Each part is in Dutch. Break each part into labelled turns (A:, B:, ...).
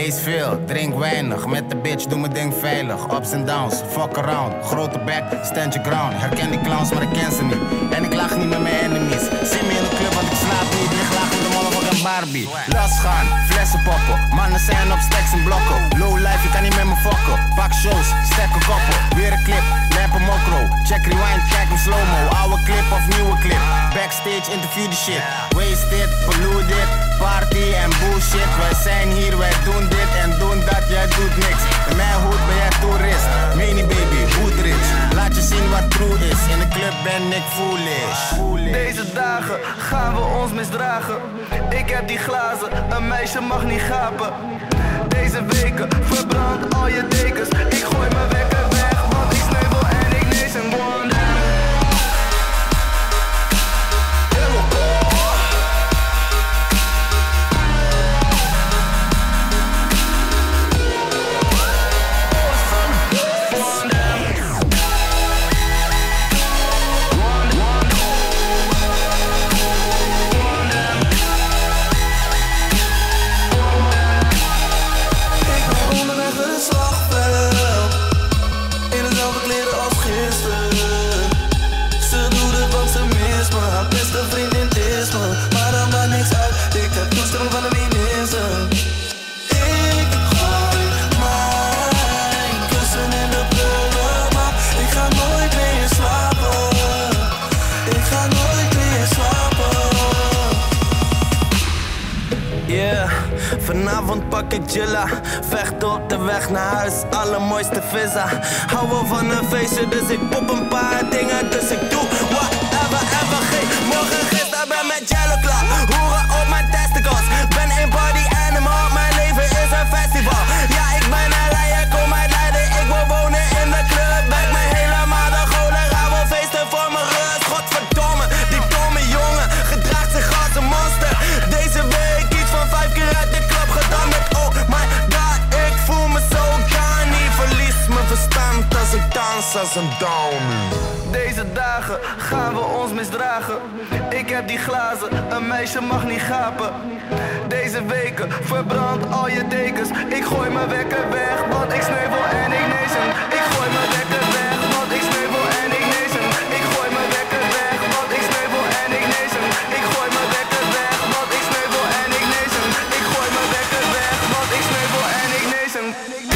A: Lees veel, drink weinig, met de bitch doe mijn ding veilig. Ups en downs, fuck around, grote bek, stand your ground. Herken die clowns, maar ik ken ze niet. En ik lach niet met mijn enemies. Zie me in de club, want ik slaap niet. Lig laag in de motherfucking Barbie. Los gaan, flessen poppen. Mannen zijn op stacks en blokken. Low life, je kan niet met me fokken. Pak shows, stekken koppen. Weer een clip, lijpen mokro. Check rewind, kijk hem slow-mo. Oude clip of nieuwe clip. Backstage, interview the shit. Wasted, polluted, party en bullshit. Wij zijn hier, wij doen dit en doen dat, jij doet niks. In mijn hoed ben jij toerist. Mini baby, hoodrich. Laat je zien wat true is. In de club ben ik foolish.
B: Deze dagen gaan we ons misdragen. Ik heb die glazen, een meisje mag niet gapen. Deze weken verbrand al je dekens. Ik gooi mijn wekker weg, want ik sneeuwel en ik lees een wonder. Vanavond pak ik Jilla, vecht op de weg naar huis, allermooiste visa. Hou wel van een feestje, dus ik pop een paar dingen. Dus ik doe whatever, ever geen. Morgen gisteren ben met Jello klaar. Hoeren op mijn testicles, ben een party animal. Mijn leven is een festival. Ja, ik ben LA, ik kom uit Leiden. Ik wil wonen in de club, bek me helemaal de cholera. Wil feesten voor mijn rust, godverdomme. Die domme jongen gedraagt zich als een monster. Deze week iets van 5 keer uit de club gedaan met oh my god. Ik voel me zo Johnny. Verlies mijn verstand als ik dans als een downy. Deze dagen gaan we ons misdragen. Ik heb die glazen, een meisje mag niet gapen. Deze weken verbrand al je dekens. Ik gooi mijn wekker weg, want ik sneeuwel en ik nees hem. Ik gooi mijn wekker weg, want ik sneeuwel en ik nees hem. Ik gooi mijn wekker weg, want ik sneeuwel en ik nees hem. Ik gooi mijn wekker weg, want ik sneeuwel en ik nees hem. Ik gooi mijn wekker weg, want ik sneeuwel en ik nees hem.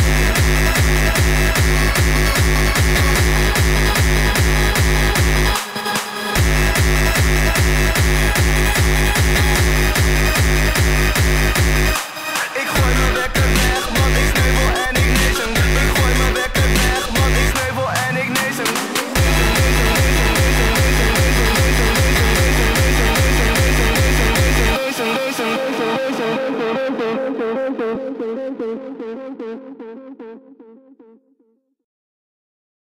B: Ik gooi mijn wekker weg, want ik sneeuwel en ik nees hem. Ik gooi mijn wekker weg, want ik sneeuwel en ik nees hem. Listen.